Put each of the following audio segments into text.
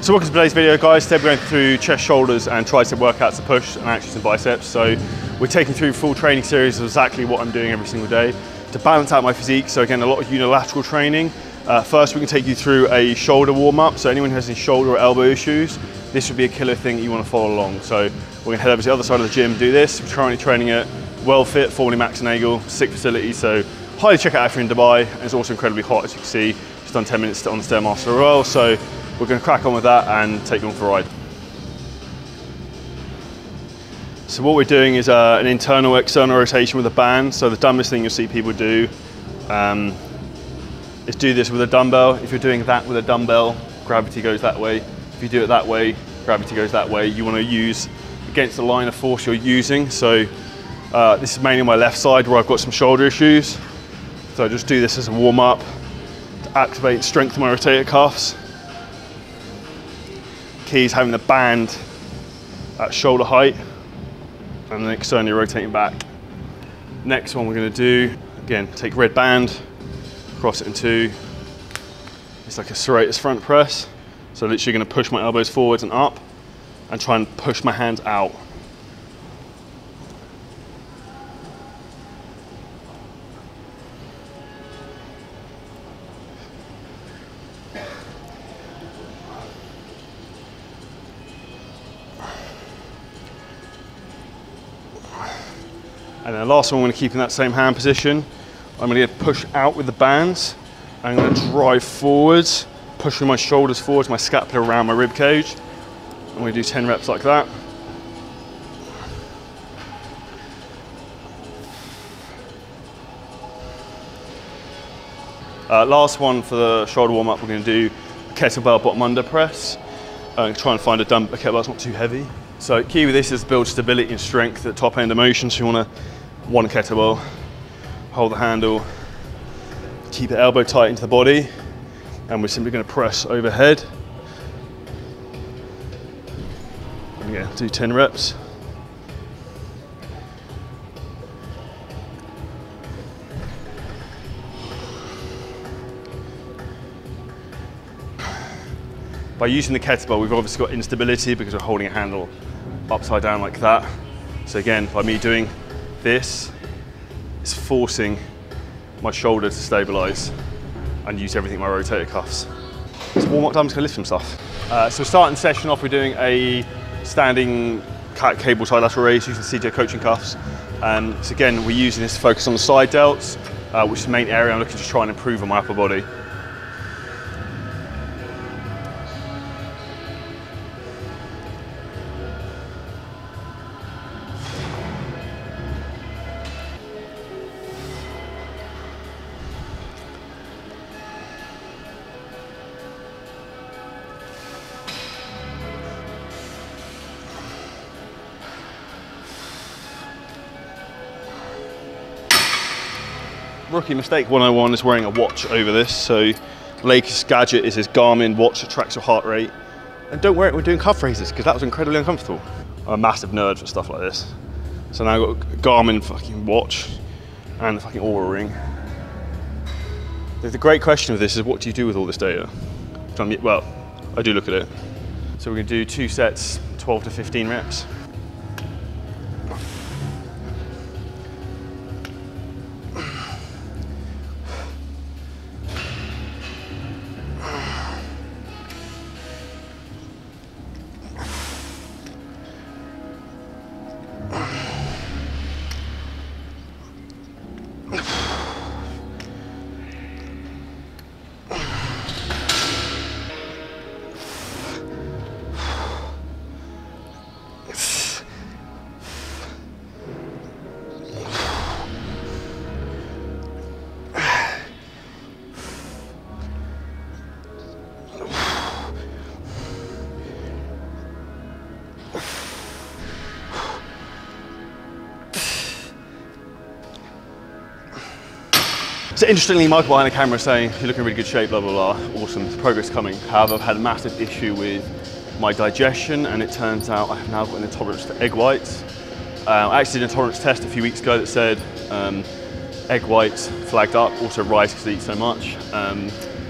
So welcome to today's video, guys. Today we're going through chest, shoulders and tricep workouts to push and actually some biceps. So we're taking through full training series of exactly what I'm doing every single day to balance out my physique. So again, a lot of unilateral training. First, we can take you through a shoulder warm-up. So anyone who has any shoulder or elbow issues, this would be a killer thing that you want to follow along. So we're going to head over to the other side of the gym and do this. We're currently training at WellFit, formerly Max & Nagel, sick facility. So highly check it out if you're in Dubai. And it's also incredibly hot, as you can see. Just done 10 minutes on the Stairmaster as well. So we're going to crack on with that and take you on for a ride. So what we're doing is an internal external rotation with a band. So the dumbest thing you'll see people do is do this with a dumbbell. If you're doing that with a dumbbell, gravity goes that way. If you do it that way, gravity goes that way. You want to use against the line of force you're using. So this is mainly on my left side where I've got some shoulder issues. So I just do this as a warm up to activate and strengthen my rotator cuffs. Key is having the band at shoulder height and then externally rotating back. Next one we're going to do, again, take red band, cross it in two. It's like a serratus front press. So literally going to push my elbows forwards and up and try and push my hands out. And then the last one, I'm going to keep in that same hand position. I'm going to push out with the bands. I'm going to drive forwards, pushing my shoulders forwards, my scapula around my rib cage. I'm going to do 10 reps like that. Last one for the shoulder warm up, we're going to do a kettlebell bottom under press. I'm going to try and find a kettlebell that's not too heavy. So key with this is build stability and strength at top end of motion. So you want to one kettlebell, hold the handle, keep the elbow tight into the body, and we're simply going to press overhead. And again, do 10 reps. By using the kettlebell, we've obviously got instability because we're holding a handle upside down like that. So again, by me doing this, it's forcing my shoulder to stabilize and use everything in my rotator cuffs. So warm up time, I'm just gonna lift some stuff. So starting the session off, we're doing a standing cable tie lateral raise using CJ coaching cuffs. So again, we're using this to focus on the side delts, which is the main area I'm looking to try and improve on my upper body. Rookie mistake 101 is wearing a watch over this. So the latest gadget is this Garmin watch that tracks your heart rate. And don't wear it when doing calf raises because that was incredibly uncomfortable. I'm a massive nerd for stuff like this. So now I've got a Garmin fucking watch and the fucking Oura ring. The great question with this is what do you do with all this data? Well, I do look at it. So we're gonna do 2 sets, 12 to 15 reps. So interestingly, Michael behind the camera is saying, you're looking in really good shape, blah, blah, blah, awesome, progress coming. However, I've had a massive issue with my digestion, and it turns out I have now got an intolerance to egg whites. I actually did an intolerance test a few weeks ago that said egg whites flagged up, also rice because I eat so much.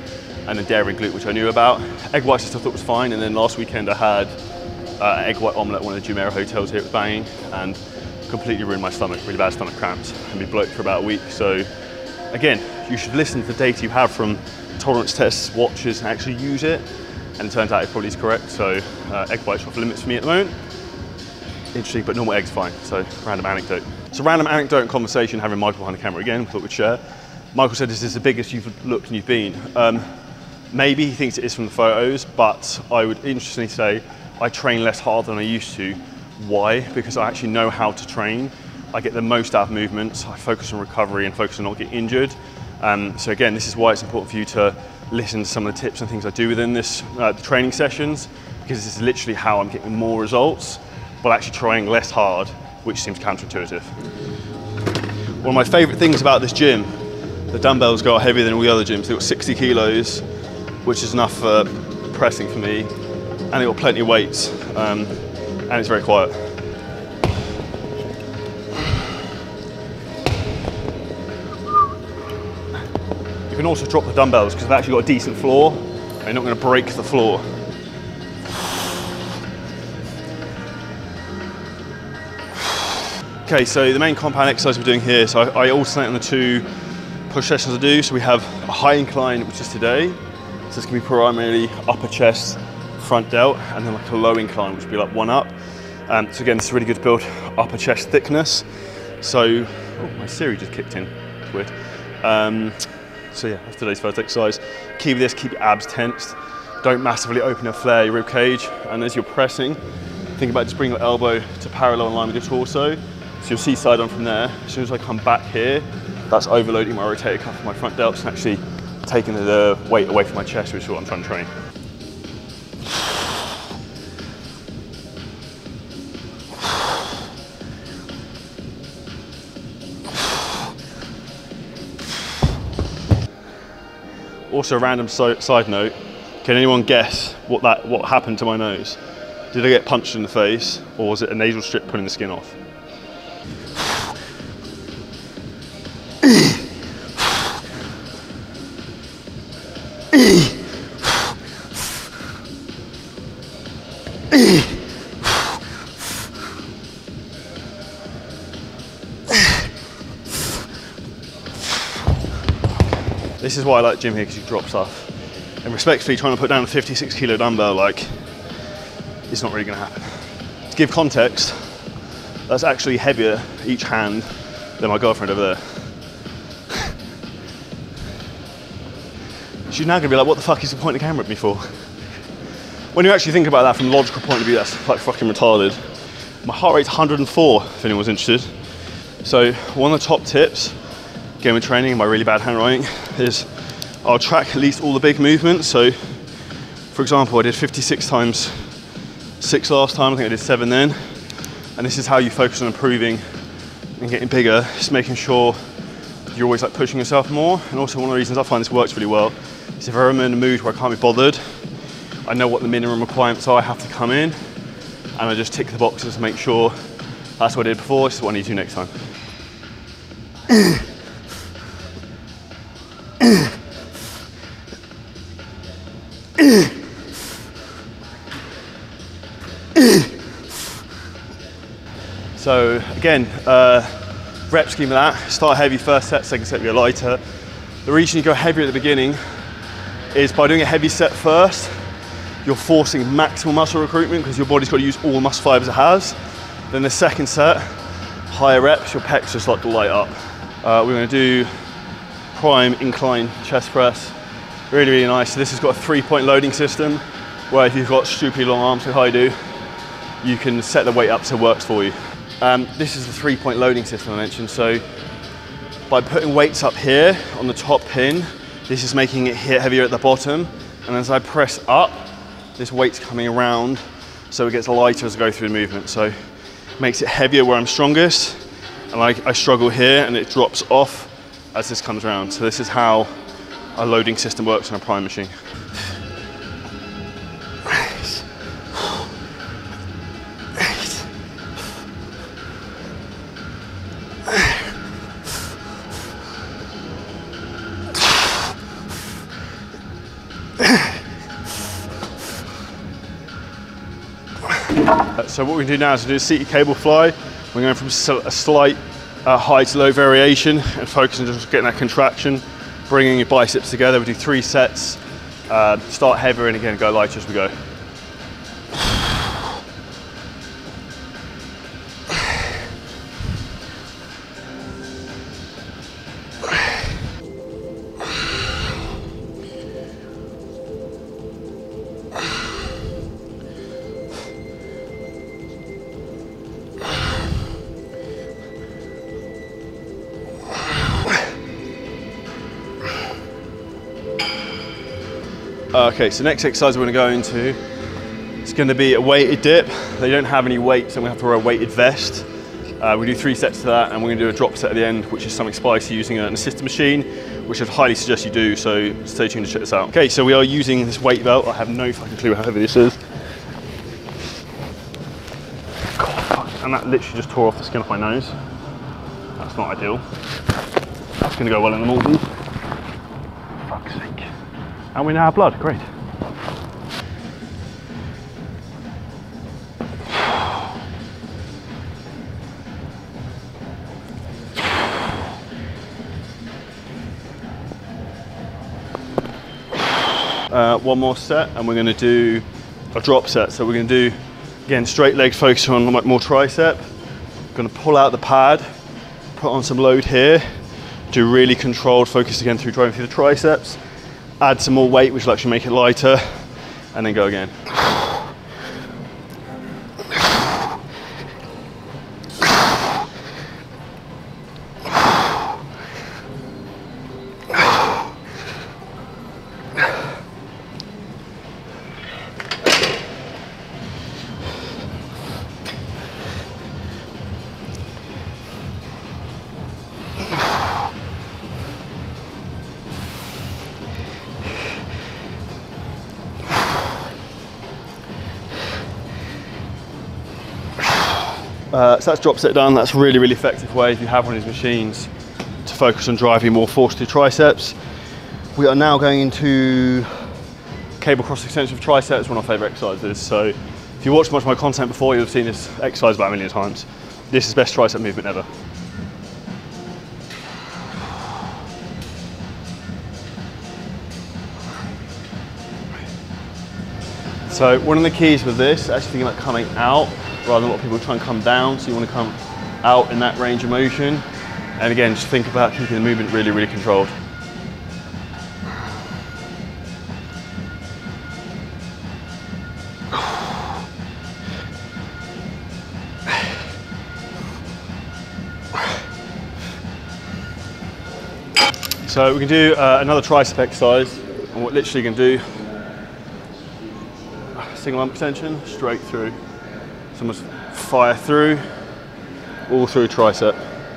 and then dairy and glute, which I knew about. Egg whites I still thought was fine, and then last weekend I had an egg white omelette at one of the Jumeirah hotels here. It was banging, and completely ruined my stomach, really bad stomach cramps, and be bloated for about a week. So again, you should listen to the data you have from tolerance tests, watches, and actually use it. And it turns out it probably is correct. So egg whites are off limits for me at the moment. Interesting, but normal eggs fine. So random anecdote. So random anecdote and conversation having Michael behind the camera again, thought we'd share. Michael said this is the biggest you've looked and you've been. Maybe he thinks it is from the photos, but I would interestingly say I train less hard than I used to. Why? Because I actually know how to train. I get the most out of movements. I focus on recovery and focus on not getting injured. So again, this is why it's important for you to listen to some of the tips and things I do within this the training sessions, because this is literally how I'm getting more results, but actually trying less hard, which seems counterintuitive. One of my favorite things about this gym, the dumbbells go heavier than all the other gyms. They've got 60 kilos, which is enough for pressing for me, and they've got plenty of weights, and it's very quiet. You can also drop the dumbbells because they've actually got a decent floor, and you're not going to break the floor. Okay, so the main compound exercise we're doing here, so I alternate on the 2 push sessions I do. So we have a high incline, which is today. So this can be primarily upper chest, front delt, and then like a low incline, which would be like 1 up. So again, this is really good to build upper chest thickness. So, oh, my Siri just kicked in, it's weird. So yeah, that's today's first exercise. Key with this, keep your abs tensed. Don't massively open or flare your rib cage. And as you're pressing, think about just bringing your elbow to parallel in line with your torso. So you'll see side on from there. As soon as I come back here, that's overloading my rotator cuff and my front delts and actually taking the weight away from my chest, which is what I'm trying to train. Also, a random side note, can anyone guess what happened to my nose? Did I get punched in the face, or was it a nasal strip pulling the skin off? This is why I like gym here, because you can drop stuff. And respectfully, trying to put down a 56 kilo dumbbell, like, it's not really gonna happen. To give context, that's actually heavier each hand than my girlfriend over there. She's now gonna be like, what the fuck is the point of camera at me for? When you actually think about that from a logical point of view, that's like fucking retarded. My heart rate's 104, if anyone's interested. So one of the top tips, again with training, my really bad handwriting, is I'll track at least all the big movements. So for example, I did 56 times 6 last time, I think I did 7 then. And this is how you focus on improving and getting bigger, just making sure you're always like pushing yourself more. And also one of the reasons I find this works really well is if I'm in a mood where I can't be bothered, I know what the minimum requirements are I have to come in, and I just tick the boxes to make sure that's what I did before, this is what I need to do next time. So again, rep scheme of that, start heavy first set, second set you're lighter. The reason you go heavier at the beginning is by doing a heavy set first, you're forcing maximal muscle recruitment because your body's got to use all the muscle fibers it has. Then the second set, higher reps, your pecs just like to light up. We're going to do prime incline chest press, really, really nice. So this has got a 3-point loading system where if you've got stupidly long arms like I do, you can set the weight up so it works for you. This is the 3-point loading system I mentioned. So by putting weights up here on the top pin, this is making it hit heavier at the bottom. And as I press up, this weight's coming around so it gets lighter as I go through the movement. So it makes it heavier where I'm strongest, and I struggle here and it drops off as this comes around. So this is how a loading system works on a prime machine. So what we can do now is do a seated cable fly. We're going from a slight high to low variation and focus on just getting that contraction, bringing your biceps together. We do 3 sets, start heavier and again go lighter as we go. Okay, so next exercise we're going to go into is going to be a weighted dip. They don't have any weights, and we have to wear a weighted vest. We do 3 sets to that, and we're going to do a drop set at the end, which is something spicy using an assisted machine, which I'd highly suggest you do, so stay tuned to check this out. Okay, so we are using this weight belt. I have no fucking clue how heavy this is. God, and that literally just tore off the skin off my nose. That's not ideal. That's going to go well in the Maldives. Fuck's sake. And we now have blood, great. One more set and we're going to do a drop set. So we're going to do, again, straight leg focus on more tricep. Going to pull out the pad, put on some load here, do really controlled focus again through driving through the triceps. Add some more weight, which will actually make it lighter, and then go again. So that's drop set done. That's a really, really effective way if you have one of these machines to focus on driving more force to triceps. We are now going into cable cross extension for triceps, one of my favourite exercises. So if you watched much of my content before, you'll have seen this exercise about 1 million times. This is the best tricep movement ever. So one of the keys with this, actually thinking about coming out, rather than a lot of people try and come down, so you want to come out in that range of motion. And again, just think about keeping the movement really, really controlled. So we can do another tricep exercise, and what literally you can do, single arm extension, straight through. So almost fire through, all through tricep.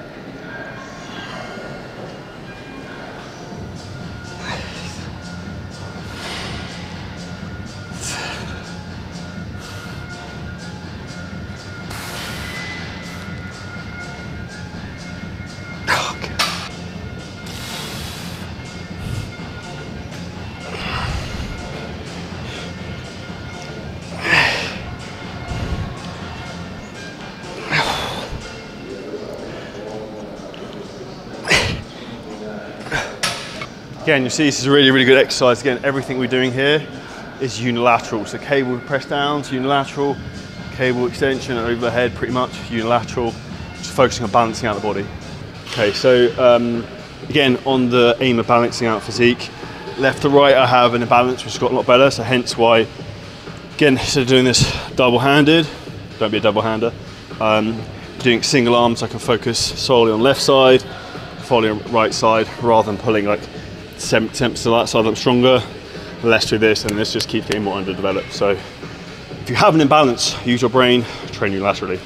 Again, you see this is a really, really good exercise. Again, everything we're doing here is unilateral. So cable press downs, unilateral, cable extension overhead, pretty much unilateral, just focusing on balancing out the body. Okay, so again, on the aim of balancing out physique, left to right I have an imbalance which has got a lot better, so hence why, again, instead of doing this double-handed, don't be a double-hander, doing single arms, I can focus solely on left side, solely on right side, rather than pulling like 70% to that side. I'm stronger, less through this, and this just keeps getting more underdeveloped. So if you have an imbalance, use your brain, train unilaterally.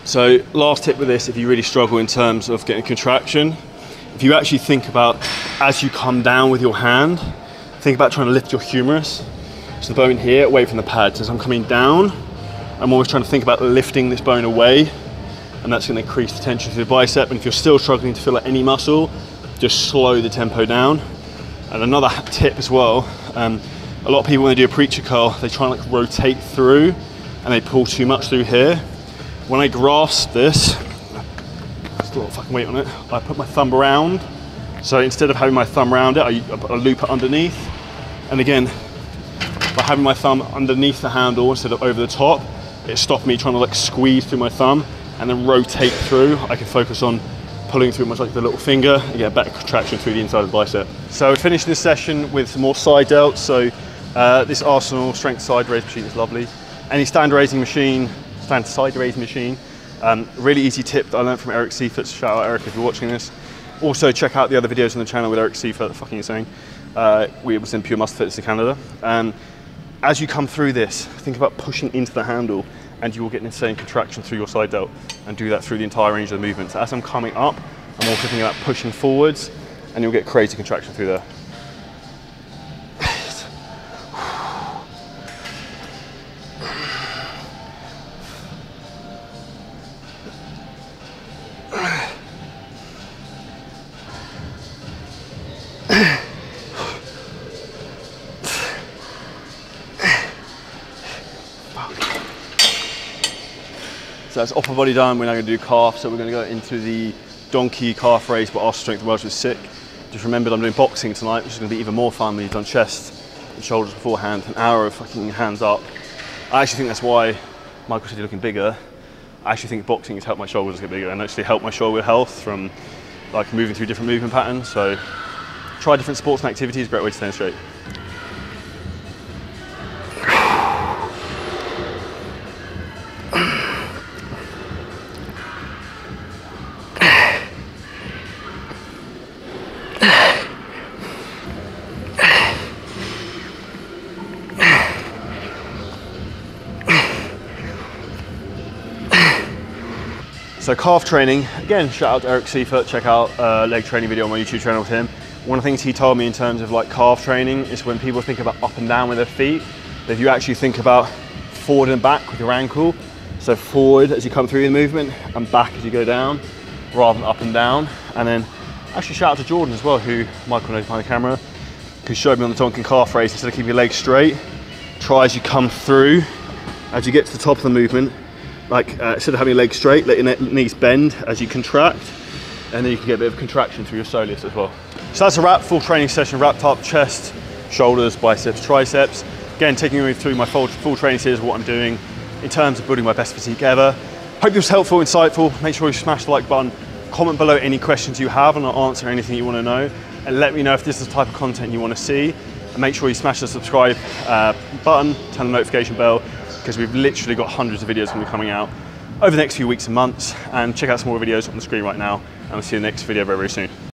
So last tip with this, if you really struggle in terms of getting contraction, if you actually think about, as you come down with your hand, think about trying to lift your humerus. So the bone here, away from the pads. As I'm coming down, I'm always trying to think about lifting this bone away, and that's going to increase the tension through the bicep. And if you're still struggling to feel any muscle, just slow the tempo down. And another tip as well, a lot of people when they do a preacher curl, they try and like rotate through and they pull too much through here. When I grasp this, still a lot of fucking weight on it, I put my thumb around. So instead of having my thumb around it, I loop it underneath. And again, by having my thumb underneath the handle instead of over the top, it stopped me trying to like squeeze through my thumb and then rotate through. I can focus on pulling through much like the little finger and get a better contraction through the inside of the bicep. So we finished this session with some more side delts. So this Arsenal strength side raise machine is lovely. Any stand side raise machine. Really easy tip that I learned from Eric Seifert. Shout out Eric if you're watching this. Also check out the other videos on the channel with Eric Seifert, the fucking insane. We was in Pure Muscle Fitness in Canada. As you come through this, think about pushing into the handle and you will get an insane contraction through your side delt, and do that through the entire range of the movement. So as I'm coming up, I'm also thinking about pushing forwards and you'll get crazy contraction through there. So that's upper body done. We're now going to do calf. So we're going to go into the donkey calf raise, but also strength wells, which is sick. Just remembered I'm doing boxing tonight, which is going to be even more fun when you've done chest and shoulders beforehand. An hour of fucking hands up. I actually think that's why Michael said you're looking bigger. I actually think boxing has helped my shoulders get bigger and actually helped my shoulder health from like moving through different movement patterns. So try different sports and activities, great way to stay straight. So calf training, again, shout out to Eric Seifert, check out a leg training video on my YouTube channel with him. One of the things he told me in terms of like calf training is when people think about up and down with their feet, that if you actually think about forward and back with your ankle, so forward as you come through the movement and back as you go down, rather than up and down. And then actually shout out to Jordan as well, who Michael knows behind the camera, who showed me on the donkey calf race, instead of keeping your legs straight, try as you come through, as you get to the top of the movement, like instead of having your legs straight, let your knees bend as you contract, and then you can get a bit of contraction through your soleus as well. So that's a wrap, full training session wrapped up, chest, shoulders, biceps, triceps. Again, taking you through my full training series of what I'm doing in terms of building my best physique ever. Hope this was helpful, insightful. Make sure you smash the like button, comment below any questions you have, and I'll answer anything you want to know. And let me know if this is the type of content you want to see. And make sure you smash the subscribe button, turn the notification bell, because we've literally got hundreds of videos going to be coming out over the next few weeks and months. And check out some more videos on the screen right now, and we'll see you in the next video very, very soon.